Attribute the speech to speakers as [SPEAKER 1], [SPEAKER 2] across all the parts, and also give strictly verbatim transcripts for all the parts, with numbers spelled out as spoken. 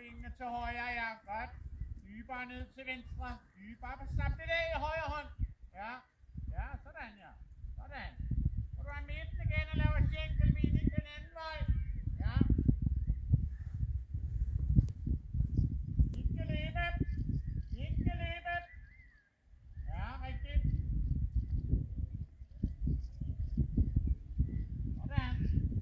[SPEAKER 1] benene til højre, ja, godt. Dybere ned til venstre. Dybere, bare slap det af i højre hånd. Ja, ja, sådan ja. Sådan. Så du er midten igen og laver skænkelvigning den anden vej. Ja. Ikke løbe. Ikke løbe. Ja, rigtigt. Sådan.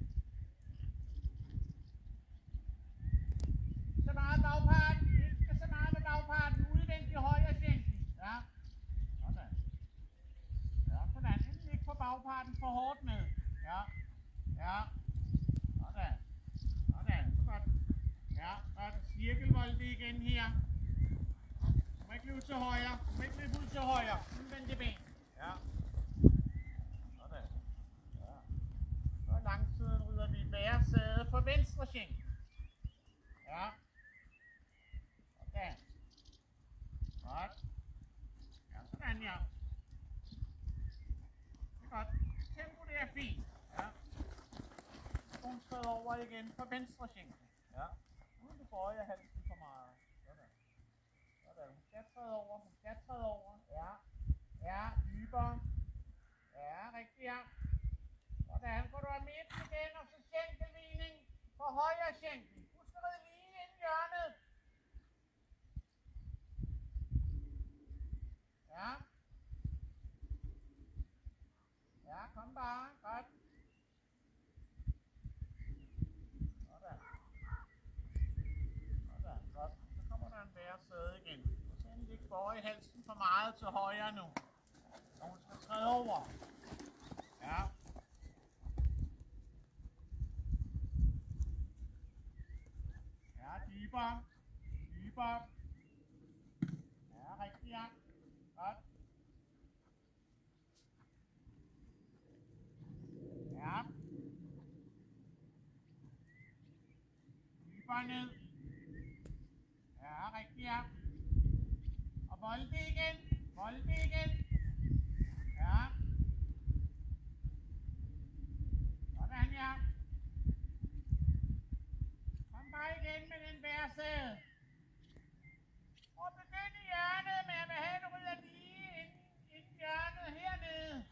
[SPEAKER 1] Så meget bagparten. Ikke så meget med bagparten. Udvendig højre skænkel. Ja. Sådan. Ja, sådan. Inden ikke på bagparten for hårdt med. Ja. Ja. Sådan. Sådan. Så godt. Ja, godt. Cirkelvolte igen her. Du må ikke løbe til højre. Du må ikke løbe ud til højre. Udvendig ben. Ja. Sådan. Ja. Så langsiden rydder vi bære sæde for venstre skænkel. Ja. Sådan. Godt. Ja, sådan ja. Det er godt. Tempo, det er fint. Ja. Nogle skridt over igen for venstre skænkel. Ja. Uden du bøjer halsen for meget. Sådan. Sådan. Hun skal træde over. Hun skal træde over. Ja. Ja. Dybere. Ja, rigtigt ja. Sådan. Går du af midten igen, og så skænkelvigning for højre skænkel. Husk at ride lige ind i hjørnet. Ja. Ja, kom bare. Godt. Sådan. Sådan. Godt. Så kommer der en bære sæde igen. Og så endelig ikke bøje halsen for meget til højre nu. Og hun skal træde over. Ja. Ja, dybere. Dybere. Ja, rigtigt ja. Godt. Ja. Dybere ned. Ja, rigtigt ja. Og volte igen. Volte igen. Ja. Sådan ja. Kom bare igen med den bæresæde. Og begynd i hjørnet, men jeg vil have, at du rydder lige ind, ind i hjørnet hernede.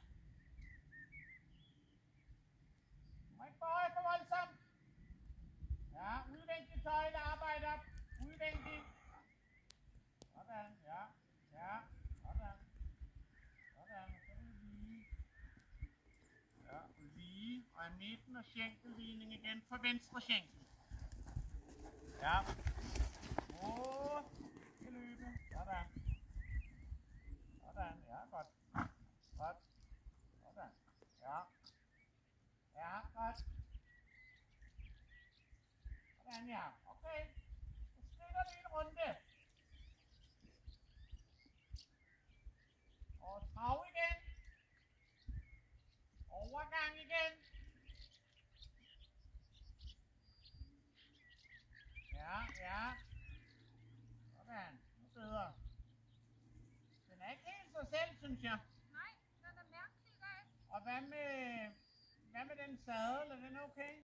[SPEAKER 1] Du må ikke bøje for voldsomt. Ja, udvendig tøjle, arbejde op. Udvendig. Sådan, ja. Ja, sådan. Sådan, så er det lige. Ja, lige. Og i midten og skænkelvigning igen for venstre skænkel. Ja. Åh, skal løbe. Sådan. Sådan, ja, godt. Godt. Sådan. Ja. Ja, godt. Sådan, ja. Okay. Så splitter vi en runde. Og trav igen. Overgang igen. Ja, ja. Sådan. Nu bedre. Den er ikke helt så selv, synes jeg.
[SPEAKER 2] Nej, den er mærkelig i dag.
[SPEAKER 1] Og hvad med, hvad med den sadel? Er den okay?